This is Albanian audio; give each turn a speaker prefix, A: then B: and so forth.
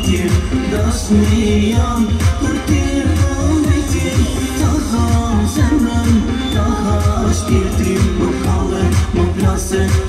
A: bitir Dashnijam për ti bitir Daha zemrën, daha shpirtin Më kalle, më plase